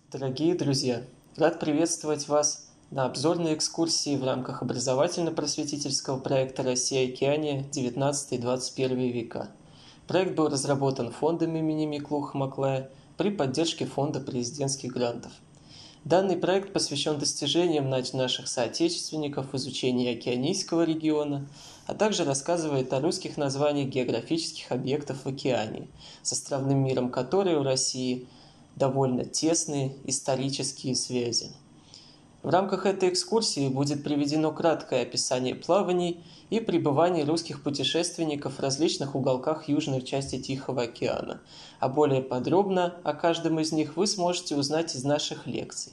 Дорогие друзья, рад приветствовать вас на обзорной экскурсии в рамках образовательно-просветительского проекта «Россия-Океания. 19 и 21 века». Проект был разработан фондом имени Миклуха Маклая при поддержке Фонда президентских грантов. Данный проект посвящен достижениям наших соотечественников в изучении океанийского региона, а также рассказывает о русских названиях географических объектов в океане, с островным миром которой у России довольно тесные исторические связи. В рамках этой экскурсии будет приведено краткое описание плаваний и пребываний русских путешественников в различных уголках южной части Тихого океана, а более подробно о каждом из них вы сможете узнать из наших лекций.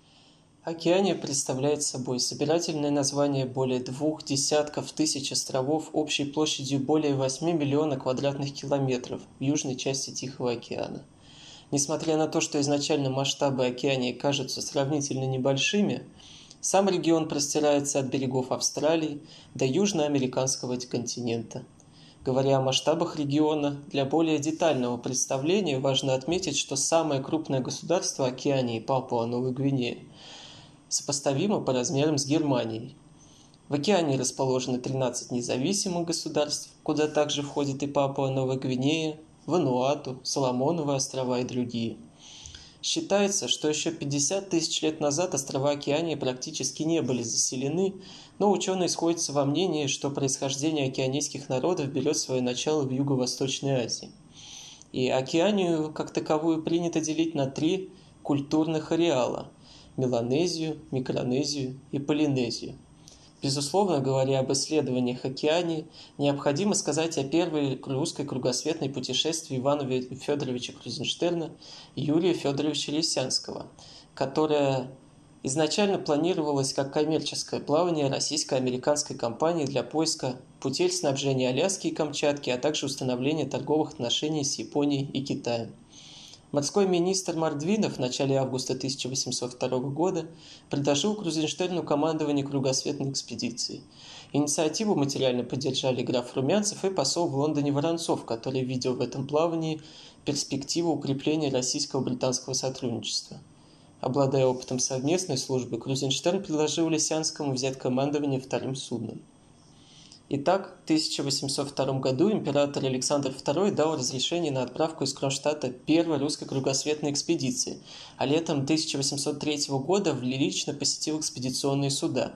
Океания представляет собой собирательное название более 20 тысяч островов общей площадью более 8 миллионов квадратных километров в южной части Тихого океана. Несмотря на то, что изначально масштабы Океании кажутся сравнительно небольшими, сам регион простирается от берегов Австралии до южноамериканского континента. Говоря о масштабах региона, для более детального представления важно отметить, что самое крупное государство Океании, Папуа-Новая Гвинея, сопоставимо по размерам с Германией. В океане расположено 13 независимых государств, куда также входит и Папуа-Новая Гвинея, Вануату, Соломоновы острова и другие. Считается, что еще 50 тысяч лет назад острова Океании практически не были заселены, но ученые сходятся во мнении, что происхождение океанийских народов берет свое начало в Юго-Восточной Азии. И Океанию как таковую принято делить на 3 культурных ареала – Меланезию, Микронезию и Полинезию. Безусловно, говоря об исследованиях Океании, необходимо сказать о первой русской кругосветной путешествии Ивана Федоровича Крузенштерна и Юрия Федоровича Лисянского, которая изначально планировалась как коммерческое плавание российско-американской компании для поиска путей снабжения Аляски и Камчатки, а также установления торговых отношений с Японией и Китаем. Морской министр Мордвинов в начале августа 1802 года предложил Крузенштерну командование кругосветной экспедицией. Инициативу материально поддержали граф Румянцев и посол в Лондоне Воронцов, который видел в этом плавании перспективу укрепления российско-британского сотрудничества. Обладая опытом совместной службы, Крузенштерн предложил Лисянскому взять командование вторым судном. Итак, в 1802 году император Александр II дал разрешение на отправку из Кронштадта первой русской кругосветной экспедиции, а летом 1803 года лично посетил экспедиционные суда.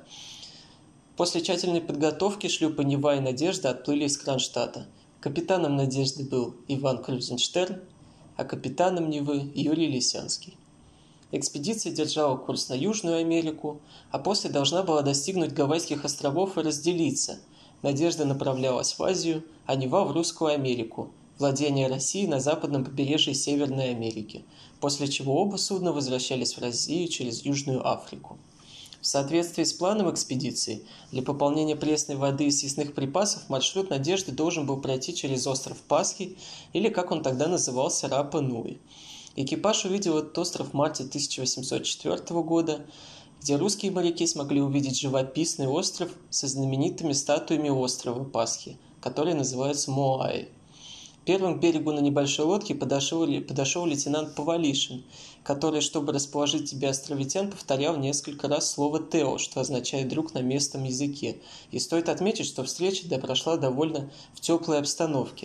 После тщательной подготовки шлюпы «Нева» и «Надежда» отплыли из Кронштадта. Капитаном «Надежды» был Иван Крузенштерн, а капитаном «Невы» Юрий Лисянский. Экспедиция держала курс на Южную Америку, а после должна была достигнуть Гавайских островов и разделиться. Надежда направлялась в Азию, а Нева в Русскую Америку, владение России на западном побережье Северной Америки, после чего оба судна возвращались в Россию через Южную Африку. В соответствии с планом экспедиции, для пополнения пресной воды и съестных припасов маршрут Надежды должен был пройти через остров Пасхи, или, как он тогда назывался, Рапа-Нуи. Экипаж увидел этот остров в марте 1804 года, где русские моряки смогли увидеть живописный остров со знаменитыми статуями острова Пасхи, который называется Моаи. Первым к берегу на небольшой лодке подошел лейтенант Повалишин, который, чтобы расположить тебе островитян, повторял несколько раз слово «тео», что означает «друг» на местном языке. И стоит отметить, что встреча прошла довольно в теплой обстановке.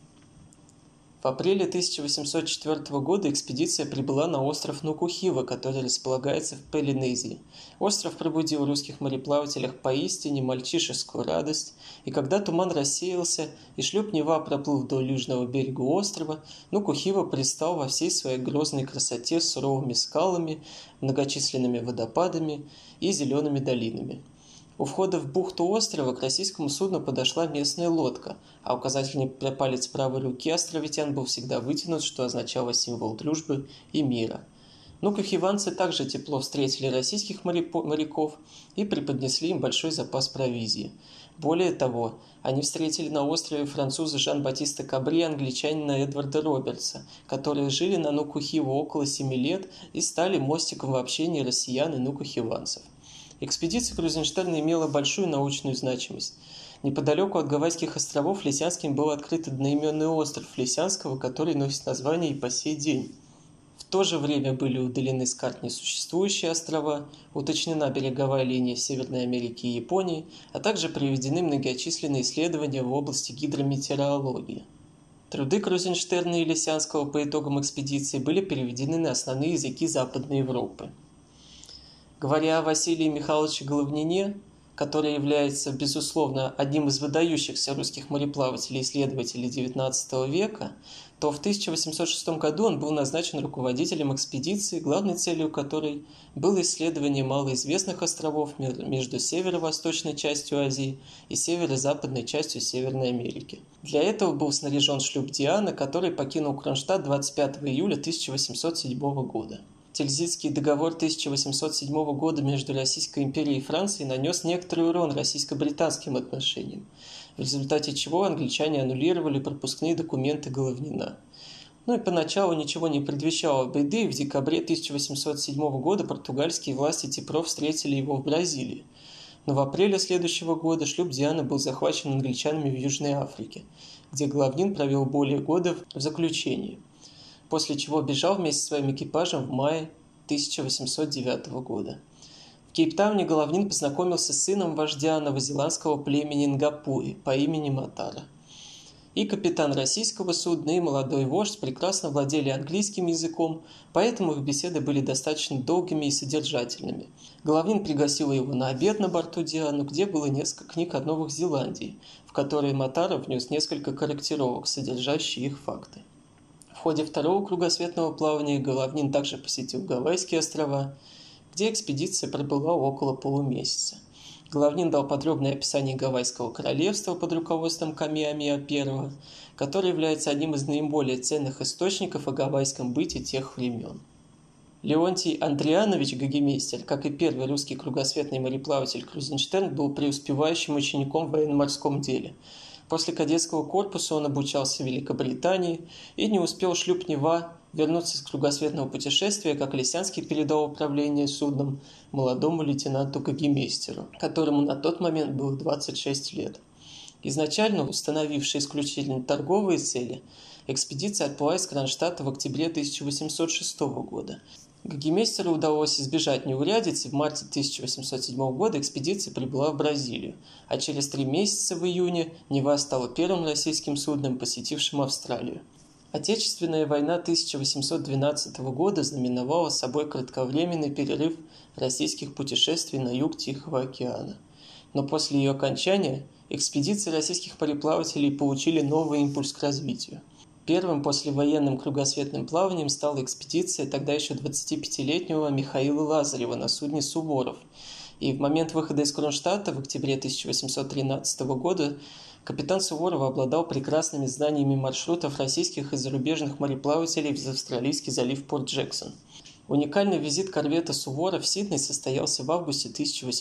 В апреле 1804 года экспедиция прибыла на остров Нукухива, который располагается в Полинезии. Остров пробудил в русских мореплавателях поистине мальчишескую радость, и когда туман рассеялся и шлюп Нева проплыл вдоль южного берега острова, Нукухива предстал во всей своей грозной красоте с суровыми скалами, многочисленными водопадами и зелеными долинами. У входа в бухту острова к российскому судну подошла местная лодка, а указательный палец правой руки островитян был всегда вытянут, что означало символ дружбы и мира. Нукухиванцы также тепло встретили российских моряков и преподнесли им большой запас провизии. Более того, они встретили на острове француза Жан-Батиста Кабри и англичанина Эдварда Робертса, которые жили на Нукухиву около 7 лет и стали мостиком в общении россиян и нукухиванцев. Экспедиция Крузенштерна имела большую научную значимость. Неподалеку от Гавайских островов Лисянским был открыт одноименный остров Лисянского, который носит название и по сей день. В то же время были удалены с карт несуществующие острова, уточнена береговая линия Северной Америки и Японии, а также проведены многочисленные исследования в области гидрометеорологии. Труды Крузенштерна и Лисянского по итогам экспедиции были переведены на основные языки Западной Европы. Говоря о Василии Михайловиче Головнине, который является, безусловно, одним из выдающихся русских мореплавателей и исследователей XIX века, то в 1806 году он был назначен руководителем экспедиции, главной целью которой было исследование малоизвестных островов между северо-восточной частью Азии и северо-западной частью Северной Америки. Для этого был снаряжен шлюп «Диана», который покинул Кронштадт 25 июля 1807 года. Тильзитский договор 1807 года между Российской империей и Францией нанес некоторый урон российско-британским отношениям, в результате чего англичане аннулировали пропускные документы Головнина. И поначалу ничего не предвещало беды, и в декабре 1807 года португальские власти Типров встретили его в Бразилии. Но в апреле следующего года шлюп «Диана» был захвачен англичанами в Южной Африке, где Головнин провел более года в заключении, после чего бежал вместе со своим экипажем в мае 1809 года. В Кейптауне Головнин познакомился с сыном вождя новозеландского племени Нгапури по имени Матара. И капитан российского судна, и молодой вождь прекрасно владели английским языком, поэтому их беседы были достаточно долгими и содержательными. Головнин пригласил его на обед на борту «Диану», где было несколько книг о Новой Зеландии, в которые Матара внес несколько корректировок, содержащие их факты. В ходе второго кругосветного плавания Головнин также посетил Гавайские острова, где экспедиция пробыла около полумесяца. Головнин дал подробное описание Гавайского королевства под руководством Камиамиа I, который является одним из наиболее ценных источников о гавайском быте тех времен. Леонтий Андрианович Гогемейстер, как и первый русский кругосветный мореплаватель Крузенштерн, был преуспевающим учеником в военно-морском деле. После кадетского корпуса он обучался в Великобритании и не успел шлюп «Нева» вернуться с кругосветного путешествия, как Лисянский передал управление судном молодому лейтенанту Гогемейстеру, которому на тот момент было 26 лет. Изначально установившая исключительно торговые цели, экспедиция отплыла из Кронштадта в октябре 1806 года. Гогемейстеру удалось избежать неурядиц, и в марте 1807 года экспедиция прибыла в Бразилию, а через 3 месяца в июне «Нева» стала первым российским судном, посетившим Австралию. Отечественная война 1812 года знаменовала собой кратковременный перерыв российских путешествий на юг Тихого океана. Но после ее окончания экспедиции российских мореплавателей получили новый импульс к развитию. Первым послевоенным кругосветным плаванием стала экспедиция тогда еще 25-летнего Михаила Лазарева на судне «Суворов». И в момент выхода из Кронштадта в октябре 1813 года капитан Суворова обладал прекрасными знаниями маршрутов российских и зарубежных мореплавателей в австралийский залив Порт-Джексон. Уникальный визит корвета «Суворов» в Сидней состоялся в августе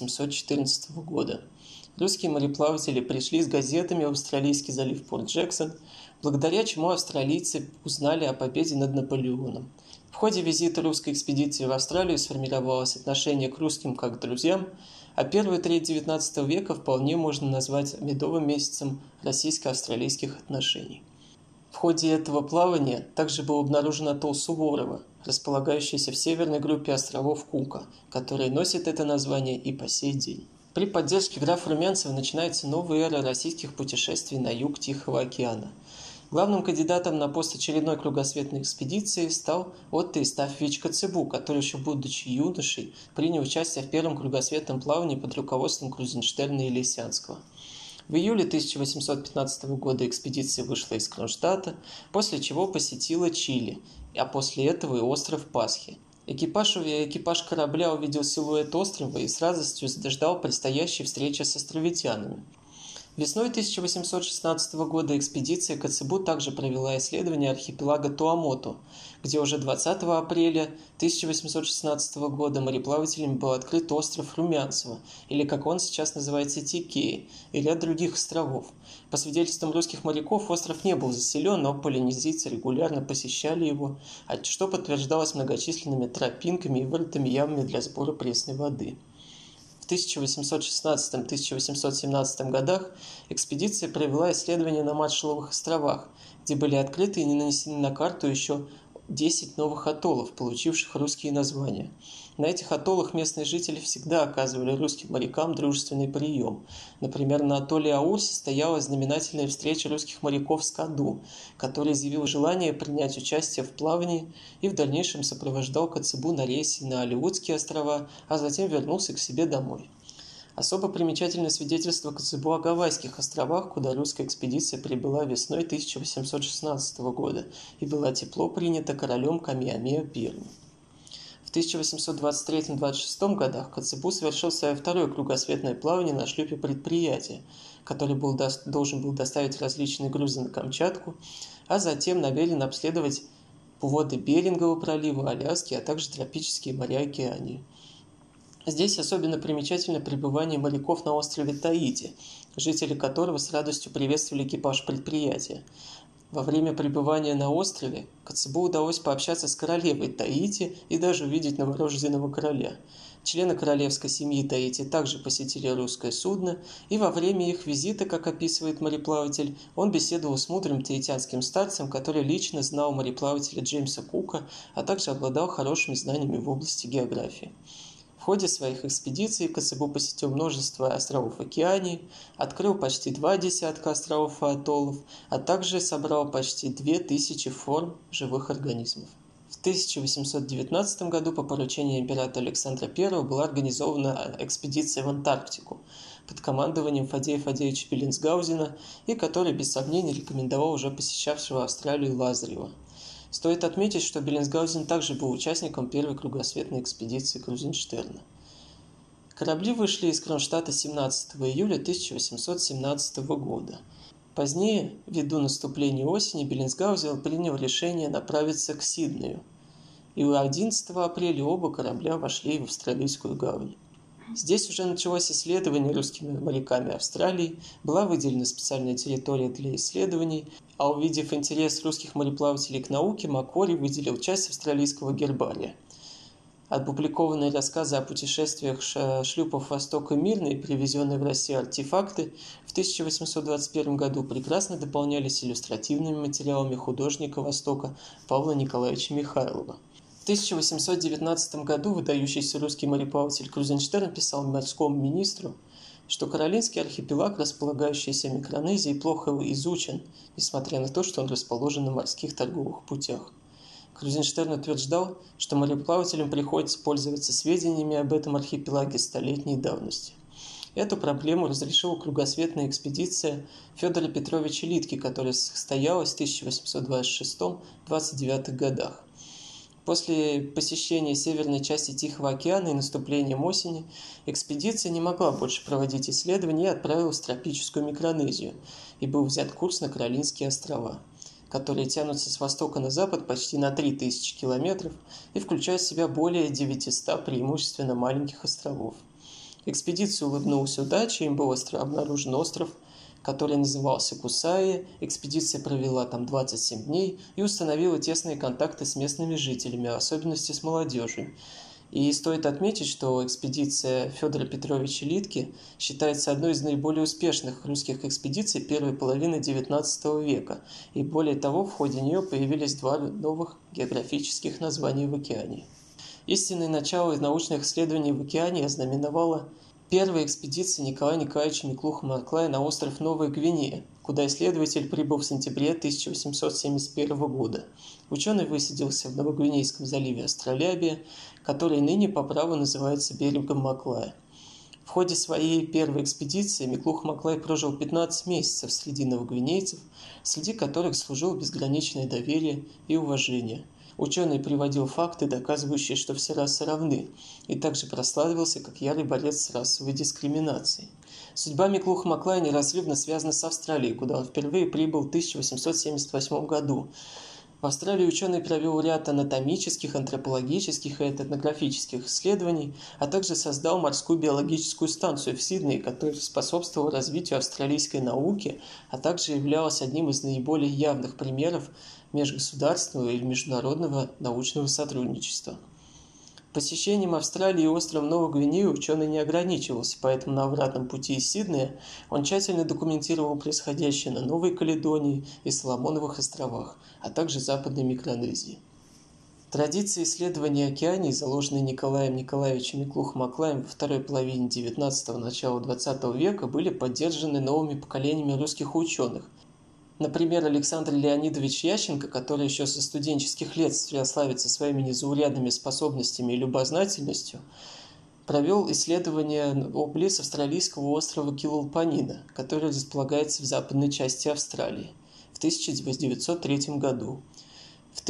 1814 года. Русские мореплаватели пришли с газетами в австралийский залив Порт-Джексон, благодаря чему австралийцы узнали о победе над Наполеоном. В ходе визита русской экспедиции в Австралию сформировалось отношение к русским как к друзьям, а первую треть XIX века вполне можно назвать медовым месяцем российско-австралийских отношений. В ходе этого плавания также был обнаружен атолл Суворова, располагающийся в северной группе островов Кука, который носит это название и по сей день. При поддержке графа Румянцева начинается новая эра российских путешествий на юг Тихого океана. Главным кандидатом на пост очередной кругосветной экспедиции стал Отто Евстафьевич Коцебу, который еще будучи юношей принял участие в первом кругосветном плавании под руководством Крузенштерна и Лисянского. В июле 1815 года экспедиция вышла из Кронштадта, после чего посетила Чили, а после этого и остров Пасхи. Экипаж корабля увидел силуэт острова и с радостью ждал предстоящей встречи с островитянами. Весной 1816 года экспедиция Коцебу также провела исследование архипелага Туамоту, где уже 20 апреля 1816 года мореплавателями был открыт остров Румянцева, или как он сейчас называется Тикеи, и ряд других островов. По свидетельствам русских моряков, остров не был заселен, но полинезийцы регулярно посещали его, что подтверждалось многочисленными тропинками и вырытыми ямами для сбора пресной воды. В 1816-1817 годах экспедиция провела исследования на Маршалловых островах, где были открыты и нанесены на карту еще 10 новых атоллов, получивших русские названия. На этих атоллах местные жители всегда оказывали русским морякам дружественный прием. Например, на атолле Аур состоялась знаменательная встреча русских моряков с Каду, который изъявил желание принять участие в плавании и в дальнейшем сопровождал Коцебу на рейсе на Алеутские острова, а затем вернулся к себе домой. Особо примечательно свидетельство Коцебу о Гавайских островах, куда русская экспедиция прибыла весной 1816 года и была тепло принята королем Камиамеа I. В 1823-26 годах Коцебу совершил свое второе кругосветное плавание на шлюпе «Предприятие», который должен был доставить различные грузы на Камчатку, а затем намерен обследовать воды Берингового пролива, Аляски, а также тропические моря Океании. Здесь особенно примечательно пребывание моряков на острове Таити, жители которого с радостью приветствовали экипаж «Предприятия». Во время пребывания на острове Коцебу удалось пообщаться с королевой Таити и даже увидеть новорожденного короля. Члены королевской семьи Таити также посетили русское судно, и во время их визита, как описывает мореплаватель, он беседовал с мудрым таитянским старцем, который лично знал мореплавателя Джеймса Кука, а также обладал хорошими знаниями в области географии. В ходе своих экспедиций Коцебу посетил множество островов Океании, открыл почти 2 десятка островов и атоллов, а также собрал почти 2000 форм живых организмов. В 1819 году по поручению императора Александра I была организована экспедиция в Антарктику под командованием Фадея Фадеевича Беллинсгаузена, и который без сомнений рекомендовал уже посещавшего Австралию Лазарева. Стоит отметить, что Беллинсгаузен также был участником первой кругосветной экспедиции Крузенштерна. Корабли вышли из Кронштадта 17 июля 1817 года. Позднее, ввиду наступления осени, Беллинсгаузен принял решение направиться к Сиднею, и 11 апреля оба корабля вошли в Австралийскую гавань. Здесь уже началось исследование русскими моряками Австралии, была выделена специальная территория для исследований, а увидев интерес русских мореплавателей к науке, Маккори выделил часть австралийского гербария. Опубликованные рассказы о путешествиях шлюпов «Восток» и «Мирный», привезенные в Россию артефакты, в 1821 году прекрасно дополнялись иллюстративными материалами художника Востока Павла Николаевича Михайлова. В 1819 году выдающийся русский мореплаватель Крузенштерн писал морскому министру, что Каролинский архипелаг, располагающийся в Микронезии, плохо изучен, несмотря на то, что он расположен на морских торговых путях. Крузенштерн утверждал, что мореплавателям приходится пользоваться сведениями об этом архипелаге столетней давности. Эту проблему разрешила кругосветная экспедиция Федора Петровича Литки, которая состоялась в 1826-29 годах. После посещения северной части Тихого океана и наступлением осени экспедиция не могла больше проводить исследования и отправилась в тропическую Микронезию, и был взят курс на Каролинские острова, которые тянутся с востока на запад почти на 3000 километров и включают в себя более 900 преимущественно маленьких островов. Экспедиции улыбнулась удача, им был обнаружен остров, который назывался Кусаи. Экспедиция провела там 27 дней и установила тесные контакты с местными жителями, в особенности с молодежью. И стоит отметить, что экспедиция Федора Петровича Литки считается одной из наиболее успешных русских экспедиций первой половины XIX века, и более того, в ходе нее появились 2 новых географических названия в океане. Истинное начало научных исследований в океане ознаменовала первая экспедиция Николая Николаевича Миклуха-Маклая на остров Новая Гвинея, куда исследователь прибыл в сентябре 1871 года. Ученый высадился в Новогвинейском заливе Астролябия, который ныне по праву называется берегом Маклая. В ходе своей первой экспедиции Миклух-Маклай прожил 15 месяцев среди новогвинейцев, среди которых служило безграничное доверие и уважение. Ученый приводил факты, доказывающие, что все расы равны, и также прославился как ярый борец с расовой дискриминацией. Судьба Миклуха-Маклая неразрывно связана с Австралией, куда он впервые прибыл в 1878 году. В Австралии ученый провел ряд анатомических, антропологических и этнографических исследований, а также создал морскую биологическую станцию в Сиднее, которая способствовала развитию австралийской науки, а также являлась одним из наиболее явных примеров межгосударственного и международного научного сотрудничества. Посещением Австралии и острова Новой Гвинеи ученый не ограничивался, поэтому на обратном пути из Сиднея он тщательно документировал происходящее на Новой Каледонии и Соломоновых островах, а также Западной Микронезии. Традиции исследования океаний, заложенные Николаем Николаевичем Миклухом-Маклаем во второй половине XIX – начала XX века, были поддержаны новыми поколениями русских ученых. Например, Александр Леонидович Ященко, который еще со студенческих лет славится своими незаурядными способностями и любознательностью, провел исследование близ австралийского острова Килолпанина, который располагается в западной части Австралии, в 1903 году. В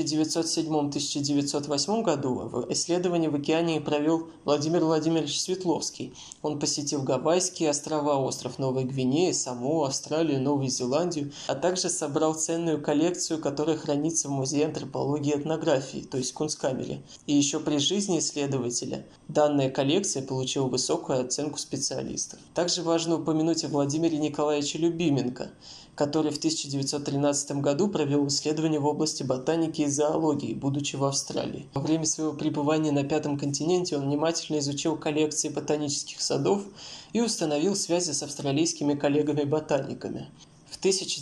1907-1908 году исследование в океане провел Владимир Владимирович Светловский. Он посетил Гавайские острова, остров Новой Гвинеи, Самоа, Австралию, Новую Зеландию, а также собрал ценную коллекцию, которая хранится в Музее антропологии и этнографии, то есть Кунсткамере. И еще при жизни исследователя данная коллекция получила высокую оценку специалистов. Также важно упомянуть о Владимире Николаевиче Любименко, который в 1913 году провел исследования в области ботаники и зоологии, будучи в Австралии. Во время своего пребывания на Пятом континенте он внимательно изучил коллекции ботанических садов и установил связи с австралийскими коллегами-ботаниками. В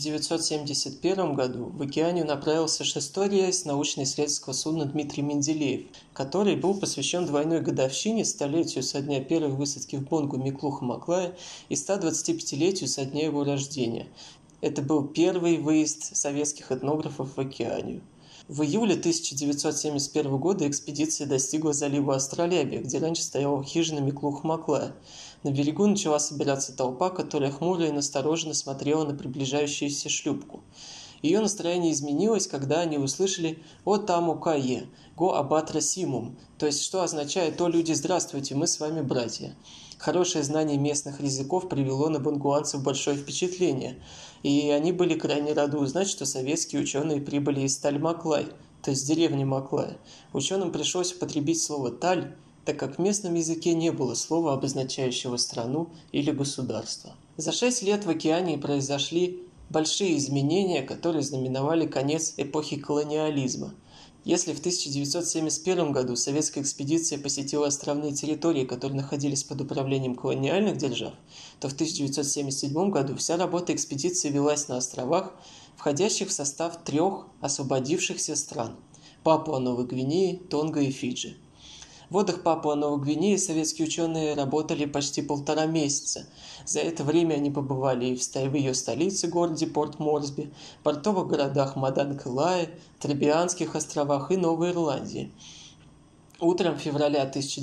1971 году в Океанию направился шестой рейс научно-исследовательского судна Дмитрий Менделеев, который был посвящен двойной годовщине, столетию со дня первой высадки в Бонгу Миклуха-Маклая и 125-летию со дня его рождения. Это был первый выезд советских этнографов в Океанию. В июле 1971 года экспедиция достигла залива Астролябия, где раньше стояла хижина Миклуха-Маклая. На берегу начала собираться толпа, которая хмуро и настороженно смотрела на приближающуюся шлюпку. Ее настроение изменилось, когда они услышали «О таму кае», «Го абатра симум», то есть что означает «О люди, здравствуйте, мы с вами братья». Хорошее знание местных языков привело на бонгуанцев большое впечатление, и они были крайне рады узнать, что советские ученые прибыли из Таль-Маклай, то есть деревни Маклая. Ученым пришлось употребить слово «таль», так как в местном языке не было слова, обозначающего страну или государство. За 6 лет в Океании произошли большие изменения, которые знаменовали конец эпохи колониализма. Если в 1971 году советская экспедиция посетила островные территории, которые находились под управлением колониальных держав, то в 1977 году вся работа экспедиции велась на островах, входящих в состав 3 освободившихся стран – Папуа-Новой Гвинеи, Тонга и Фиджи. В водах Папуа-Новой Гвинеи советские ученые работали почти 1,5 месяца. За это время они побывали и в ее столице, городе Порт-Морсби, портовых городах Маданг-Илае, Требианских островах и Новой Ирландии. Утром февраля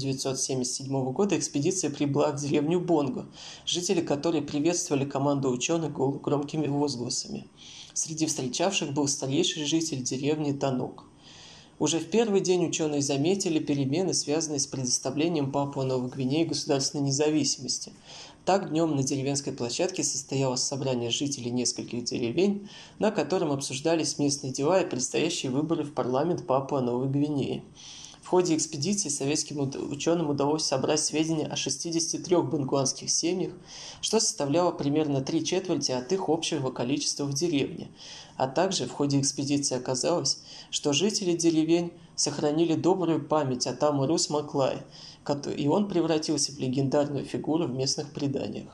1977 года экспедиция прибыла в деревню Бонго, жители которой приветствовали команду ученых громкими возгласами. Среди встречавших был старейший житель деревни Танок. Уже в первый день ученые заметили перемены, связанные с предоставлением Папуа-Новой Гвинеи государственной независимости. Так, днем на деревенской площадке состоялось собрание жителей нескольких деревень, на котором обсуждались местные дела и предстоящие выборы в парламент Папуа-Новой Гвинеи. В ходе экспедиции советским ученым удалось собрать сведения о 63 бонгуанских семьях, что составляло примерно 3/4 от их общего количества в деревне. А также в ходе экспедиции оказалось, что жители деревень сохранили добрую память о Таму Рус-Маклае, и он превратился в легендарную фигуру в местных преданиях.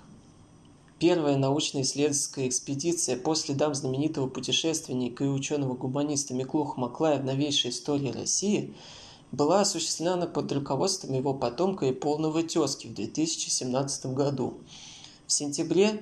Первая научно-исследовательская экспедиция по следам знаменитого путешественника и ученого-гуманиста Миклуха-Маклая в новейшей истории России была осуществлена под руководством его потомка и полного тезки в 2017 году. В сентябре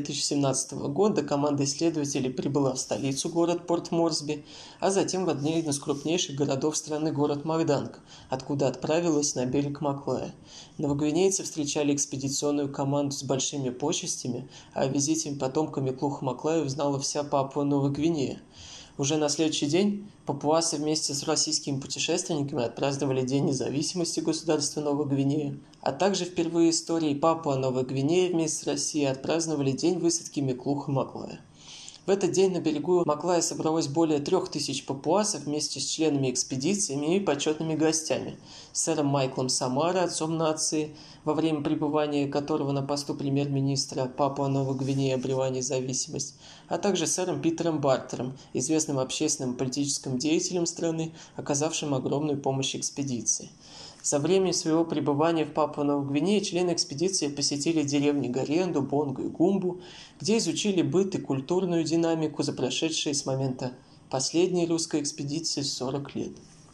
2017 года команда исследователей прибыла в столицу, город Порт-Морсби, а затем в один из крупнейших городов страны, город Макданг, откуда отправилась на берег Маклая. Новогвинейцы встречали экспедиционную команду с большими почестями, а о визите потомка Миклуха-Маклая узнала вся Папуа-Новая Гвинея. Уже на следующий день папуасы вместе с российскими путешественниками отпраздновали День независимости государства Новой Гвинеи, а также впервые в истории Папуа-Новой Гвинеи вместе с Россией отпраздновали День высадки Миклуха-Маклая. В этот день на берегу Маклая собралось более 3000 папуасов вместе с членами экспедициями и почетными гостями. Сэром Майклом Самара, отцом нации, во время пребывания которого на посту премьер-министра Папуа-Новой Гвинеи обрела независимость, а также сэром Питером Бартером, известным общественным и политическим деятелем страны, оказавшим огромную помощь экспедиции. За время своего пребывания в Папуа-Новой Гвинее члены экспедиции посетили деревни Гаренду, Бонго и Гумбу, где изучили быт и культурную динамику за прошедшие с момента последней русской экспедиции 40 лет.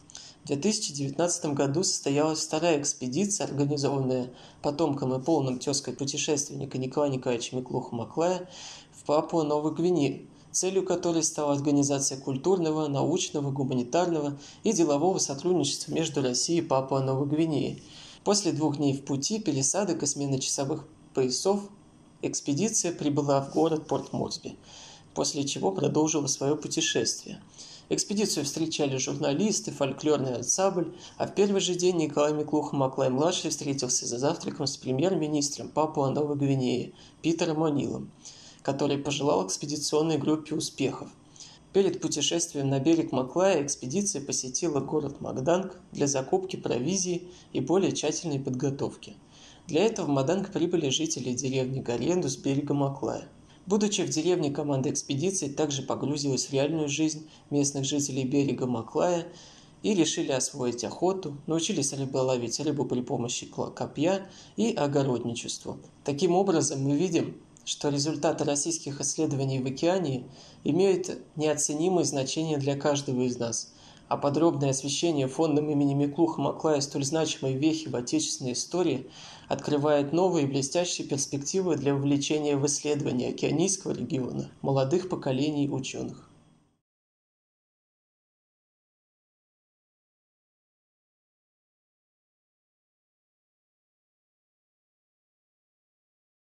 В 2019 году состоялась вторая экспедиция, организованная потомком и полным тезкой путешественника Николая Николаевича Миклуха-Маклая в Папуа-Новую Гвинею, целью которой стала организация культурного, научного, гуманитарного и делового сотрудничества между Россией и Папуа-Новой Гвинеей. После 2 дней в пути, пересадок и смены часовых поясов экспедиция прибыла в город Порт-Морсби, после чего продолжила свое путешествие. Экспедицию встречали журналисты, фольклорный ансамбль, а в первый же день Николай Миклуха-Маклай-младший встретился за завтраком с премьер-министром Папуа-Новой Гвинеи Питером О'Нилом, который пожелал экспедиционной группе успехов. Перед путешествием на берег Маклая экспедиция посетила город Маданг для закупки провизии и более тщательной подготовки. Для этого в Маданг прибыли жители деревни Гаренду с берега Маклая. Будучи в деревне, команда экспедиции также погрузилась в реальную жизнь местных жителей берега Маклая и решили освоить охоту, научились рыболовить рыбу при помощи копья и огородничеству. Таким образом, мы видим, что результаты российских исследований в океане имеют неоценимое значение для каждого из нас, а подробное освещение фондом имени Миклуха-Маклая столь значимой вехи в отечественной истории открывает новые блестящие перспективы для вовлечения в исследования океанийского региона молодых поколений ученых.